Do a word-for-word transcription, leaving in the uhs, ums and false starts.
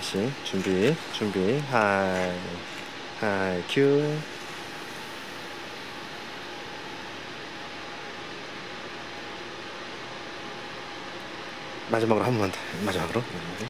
다시 준비 준비 하이 하이 큐. 마지막으로 한 번만 더. 마지막으로.